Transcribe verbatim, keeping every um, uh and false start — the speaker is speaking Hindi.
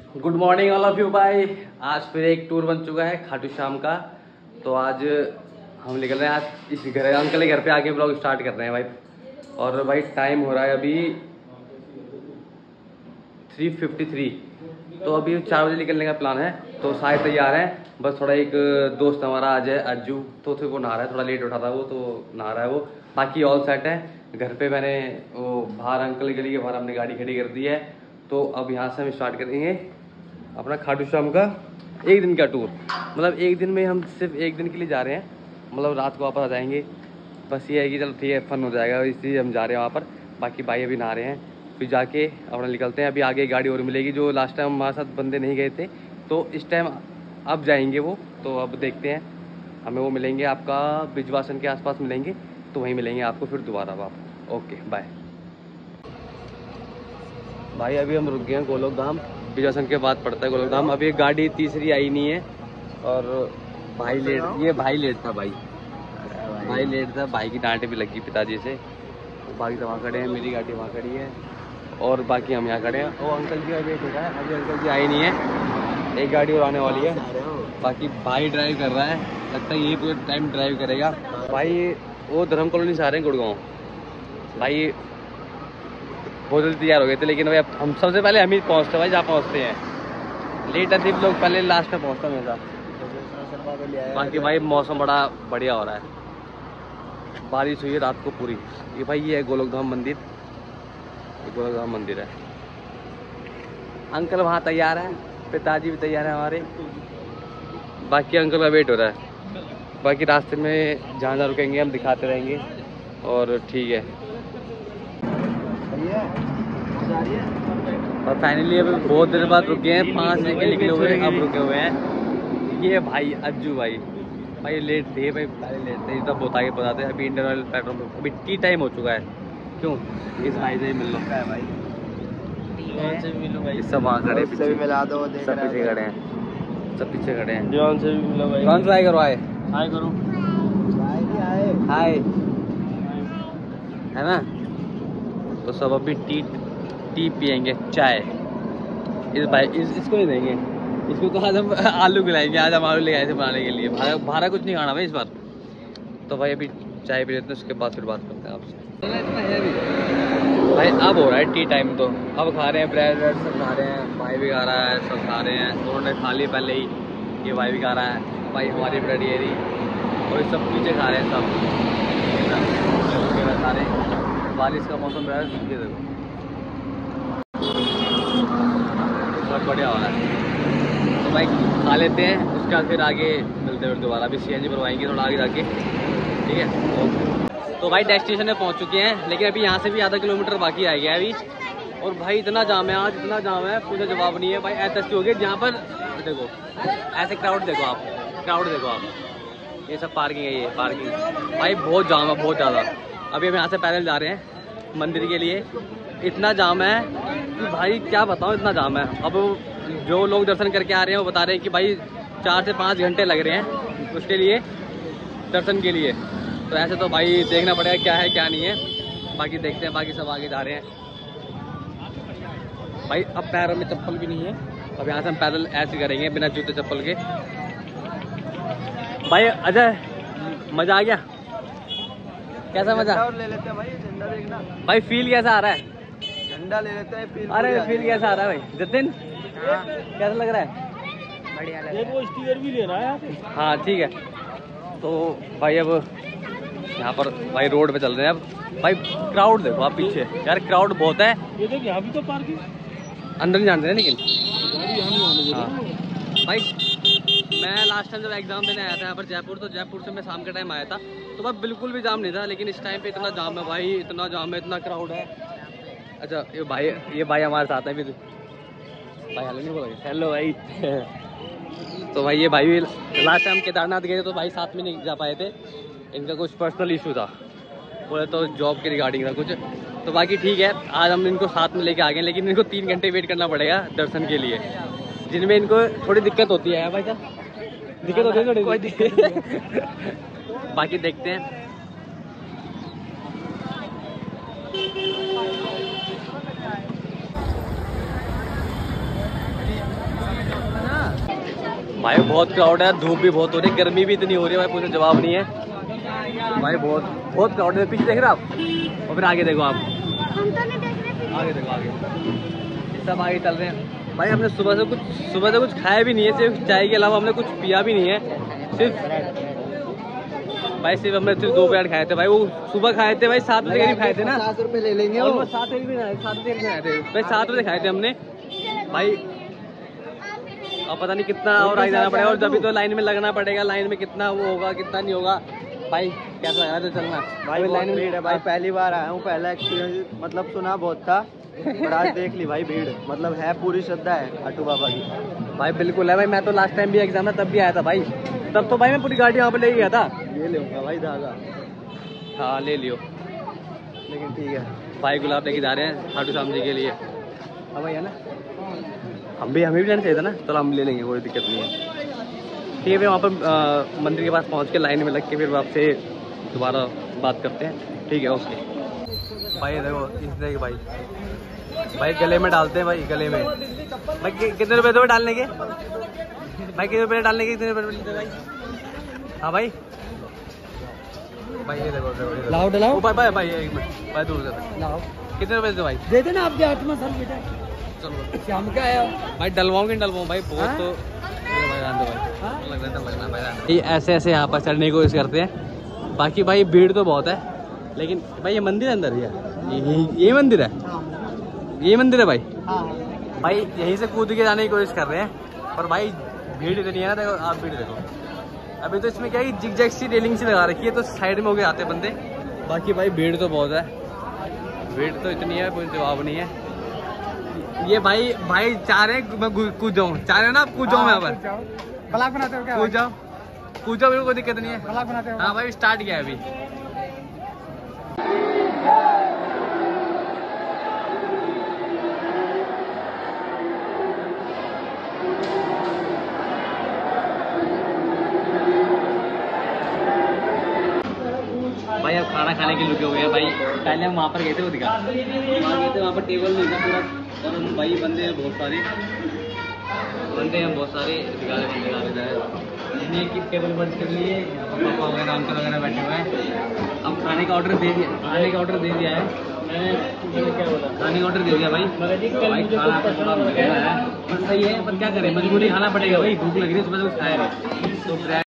Good morning all of you भाई। आज फिर एक टूर बन चुका है खाटू श्याम का। तो आज हम निकल रहे हैं, आज इस घर अंकल के घर पे आके ब्लॉग स्टार्ट कर रहे हैं भाई। और भाई टाइम हो रहा है अभी थ्री फिफ्टी थ्री। तो अभी चार बजे निकलने का प्लान है। तो सारे तैयार हैं, बस थोड़ा एक दोस्त हमारा आज है अज्जू, तो फिर वो नहा रहा है, थोड़ा लेट उठा था वो, तो नहा रहा है वो। बाकी ऑल सेट है। घर पे मैंने वो बाहर अंकल गली के बाहर हमने गाड़ी खड़ी कर दी है। तो अब यहाँ से हम स्टार्ट करेंगे अपना खाटू श्याम का एक दिन का टूर। मतलब एक दिन में हम सिर्फ एक दिन के लिए जा रहे हैं, मतलब रात को वापस आ जाएंगे। बस ये है कि चलो ठीक है, फन हो जाएगा, इसलिए हम जा रहे हैं वहाँ पर। बाकी भाई अभी नहा रहे हैं, फिर जाके अपना निकलते हैं। अभी आगे गाड़ी और मिलेगी, जो लास्ट टाइम हमारे साथ बंदे नहीं गए थे, तो इस टाइम अब जाएंगे वो। तो अब देखते हैं, हमें वो मिलेंगे आपका बिजवासन के आसपास मिलेंगे, तो वहीं मिलेंगे आपको फिर दोबारा वापस। ओके बाय भाई। अभी हम रुक गए हैं गोलोक धाम, बिजवासन के बाद पड़ता है गोलोक धाम। अभी गाड़ी तीसरी आई नहीं है और भाई लेट, ये भाई लेट था भाई भाई लेट था भाई की डांट भी लगी पिताजी से। बाकी तो वहाँ खड़े हैं, मेरी गाड़ी वहाँ खड़ी है और बाकी हम यहाँ खड़े हैं। वो अंकल जी का वेट हो रहा है, अभी अंकल जी आई नहीं है, एक गाड़ी और आने वाली है। बाकी भाई ड्राइव कर रहा है, लगता है यही पूरे टाइम ड्राइव करेगा भाई। वो धर्म कॉलोनी से आ रहे हैं गुड़गांव भाई, बहुत जल्दी तैयार हो गए थे, लेकिन भाई हम सबसे पहले हम ही पहुँचते भाई, जहाँ पहुँचते हैं। लेट आते लोग पहले लास्ट में पहुँचता हमेशा। बाकी भाई मौसम बड़ा बढ़िया हो रहा है, बारिश हुई है रात को पूरी। ये भाई ये है गोलोक धाम मंदिर, ये गोलोक धाम मंदिर है। अंकल वहाँ तैयार है, पिताजी भी तैयार है हमारे। बाकी अंकल का वेट हो रहा है। बाकी रास्ते में जहाँ जहाँ रुकेंगे हम दिखाते रहेंगे। और ठीक है, और फाइनली अभी बहुत देर बाद रुके हैं, पाँच बजे के निकले हुए हैं, अब रुके हुए हैं। ये भाई अज्जू भाई भाई लेट थे भाई, पहले लेट थे, तब बता के बताते। अभी इंटरवल पेट्रोल पंप अभी टी टाइम हो चुका है। क्यों इस भाई से मिल लो है भाई, भाई सब वहाँ खड़े पीछे मिला दो, सब पीछे खड़े हैं, सब पीछे खड़े हैं। जॉन से भी मिलो भाई, जॉन से हाय करो, हाय हाय करो, हाय है ना। तो सब अभी टी टी पियेंगे, चाय। इस भाई इस, इसको नहीं देंगे, इसको तो आज हम आलू खिलाएंगे। आज हम आलू ले आए थे बनाने के लिए, भारा भारा कुछ नहीं खाना भाई इस बार। तो भाई अभी चाय पी लेते हैं, उसके बाद फिर बात करते हैं आपसे भाई। अब हो रहा है टी टाइम, तो अब खा रहे हैं ब्रेड व्रेड सब खा रहे हैं, भाई भी खा रहा है, सब खा रहे हैं। उन्होंने खा ली पहले ही, ये भाई भी खा रहा है, भाई हमारी ब्रेड ये रही, और ये सब पीछे खा रहे हैं सब सारे। बारिश का मौसम रहा है, ये देखो बहुत बढ़िया हो रहा है। तो भाई खा लेते हैं, उसके बाद फिर आगे मिलते हैं दोबारा। अभी सी एन जी भरवाएंगे थोड़ा आगे जाके, ठीक है। तो भाई डेस्टिनेशन में पहुंच चुके हैं, लेकिन अभी यहाँ से भी आधा किलोमीटर बाकी रह गया है अभी। और भाई इतना जाम है आज, इतना जाम है पूछे जवाब नहीं है भाई। ऐसा हो गया जहाँ पर देखो, ऐसे क्राउड देखो आप, क्राउड देखो आप, ये सब पार्किंग है, ये पार्किंग भाई बहुत जाम है, बहुत ज़्यादा। अभी हम यहाँ से पैदल जा रहे हैं मंदिर के लिए, इतना जाम है कि भाई क्या बताऊँ, इतना जाम है। अब जो लोग दर्शन करके आ रहे हैं वो बता रहे हैं कि भाई चार से पाँच घंटे लग रहे हैं उसके लिए, दर्शन के लिए। तो ऐसे तो भाई देखना पड़ेगा क्या है क्या नहीं है। बाकी देखते हैं, बाकी सब आगे जा रहे हैं भाई। अब पैरों में चप्पल भी नहीं है, अब यहाँ से हम पैदल ऐसे करेंगे बिना जूते चप्पल के। भाई अजय मज़ा आ गया, कैसा मज़ा ले लेते हैं भाई, झंडा देखना भाई, फील कैसा आ रहा है, झंडा ले लेते हैं फील। अरे फील कैसा आ रहा है भाई जतिन, कैसा लग रहा है? बढ़िया लग रहा है। वो स्टिकर भी ले रहा है यहाँ पे। हाँ ठीक है। तो भाई अब यहाँ पर भाई रोड पे चल रहे हैं। अब भाई क्राउड देखो आप पीछे, यार क्राउड बहुत है। ये देख यहाँ भी तो पार्किंग, अंदर नहीं जानते हैं लेकिन हाँ भाई। मैं लास्ट टाइम जब एग्जाम देने आया था यहाँ पर जयपुर, तो जयपुर से मैं शाम के टाइम आया था, तो भाई बिल्कुल भी जाम नहीं था। लेकिन इस टाइम पे इतना जाम है भाई, इतना जाम है, इतना क्राउड है। अच्छा ये भाई, ये भाई हमारे साथ है भी भाई, हेलो नहीं बोला, हेलो भाई। तो भाई ये भाई लास्ट टाइम केदारनाथ गए तो भाई साथ में नहीं जा पाए थे, इनका कुछ पर्सनल इशू था, बोले तो जॉब के रिगार्डिंग था कुछ। तो बाकी ठीक है, आज हम इनको साथ में लेके आ गए, लेकिन इनको तीन घंटे वेट करना पड़ेगा दर्शन के लिए, जिनमें इनको थोड़ी दिक्कत होती है भाई साहब, दिक्कत होती है थोड़ी कोई दिक्कत। बाकी देखते हैं। भाई बहुत क्राउड है, धूप भी बहुत हो रही है, गर्मी भी इतनी हो रही है भाई, पूछो जवाब नहीं है भाई। बहुत बहुत क्राउड है। पीछे देख रहे आप और फिर आगे देखो आप, आगे देखो आगे सब आगे चल रहे हैं भाई। हमने सुबह से कुछ सुबह से कुछ खाया भी नहीं है, सिर्फ चाय के अलावा हमने कुछ पिया भी नहीं है। सिर्फ भाई सिर्फ हमने सिर्फ दो प्लेट खाए थे भाई। वो सुबह खाए थे भाई, सात बजे करीब खाए थे ना, सात रुपए ले लेंगे वो, सात बजे सात बजे खाए थे भाई, सात बजे खाए थे हमने भाई। अब पता नहीं कितना और आगे जाना पड़ेगा, और जब भी तो लाइन में लगना पड़ेगा। लाइन में कितना वो होगा कितना नहीं होगा भाई, कैसा लग रहा है चलना भाई? लाइन में भीड़ है भाई, पहली बार आया हूँ, पहला एक्सपीरियंस मतलब सुना बहुत था पर आज देख ली भाई भीड़, मतलब है पूरी श्रद्धा है खाटू बाबा की भाई। बिल्कुल है भाई, मैं तो लास्ट टाइम भी एग्जाम में तब भी आया था भाई, तब तो भाई मैं पूरी गाड़ी यहाँ पे ले गया था। ये लूँगा भाई धागा, हाँ ले लियो, लेकिन ठीक है भाई गुलाब लेके जा रहे हैं खाटू श्याम जी के लिए। हाँ भाई है ना, हम भी हमें भी लेना चाहिए था ना, चलो हम ले लेंगे, कोई दिक्कत नहीं है। ठीक है फिर वहाँ पर मंदिर के पास पहुँच के लाइन में लग के फिर आपसे दोबारा बात करते हैं, ठीक है ओके। भाई देखो इस तरह के भाई भाई गले में डालते हैं भाई, गले में भाई कि, कितने रुपए दो डालने के भाई, कितने रुपए डालने के, कितने रुपए मिलते भाई? हाँ भाई भाई ये देखो देखो लाओ डलाओ भाई भाई भाई एक मिनट भाई, दूर से लाओ, कितने रुपए दे भाई? दे देना आपके हाथ में सर बेटा, चलो शाम का आया भाई, डलवाऊँ कि डलवाऊँ भाई? बहुत तो लग रहा था लगना भाई। ये ऐसे ऐसे यहाँ पर चढ़ने की कोशिश करते हैं, बाकी भाई भीड़ तो बहुत है। लेकिन भाई ये मंदिर अंदर ही है, ये, ये मंदिर है, ये मंदिर है भाई। भाई यहीं से कूद के जाने की कोशिश कर रहे हैं, पर भाई भीड़ इतनी है ना, देखो आप भीड़ देखो। अभी तो इसमें क्या है, जिग जैग सी रेलिंग सी लगा रखी है, तो साइड में हो गए आते बंदे। बाकी भाई भीड़ तो बहुत है, भीड़ तो इतनी है कोई जवाब नहीं है। ये भाई भाई चाह रहे हैं मैं कूद जाऊँ, चाह रहे ना आप कूद जाऊँ मैं यहाँ पर, ब्लॉग बनाते हो क्या? कूद जाओ कूद जाओ, कोई दिक्कत नहीं है। ब्लॉग बनाते हो? हाँ भाई स्टार्ट किया है अभी। भाई अब खाना खाने के लुके हुए हैं भाई। पहले हम वहाँ पर गए थे, वो दिखा वहाँ गए थे, वहाँ पर टेबल नहीं था पूरा, और हम भाई बंदे हैं बहुत सारे, बंदे हैं बहुत सारे, दिखा रहे बंदे ला रहे हैं कि टेबल बंद कर लिए, पापा वगैरह अंकल वगैरह बैठे हुए हैं। अब खाने का ऑर्डर दे दिया, खाने का ऑर्डर दे दिया है मैंने, क्या बोला, खाने का ऑर्डर दे दिया भाई। भाई खाना थोड़ा वगैरह है, पर सही है, पर क्या करें, मजबूरी खाना पड़ेगा भाई, भूख लग रही है, सुबह से कुछ खाया नहीं तो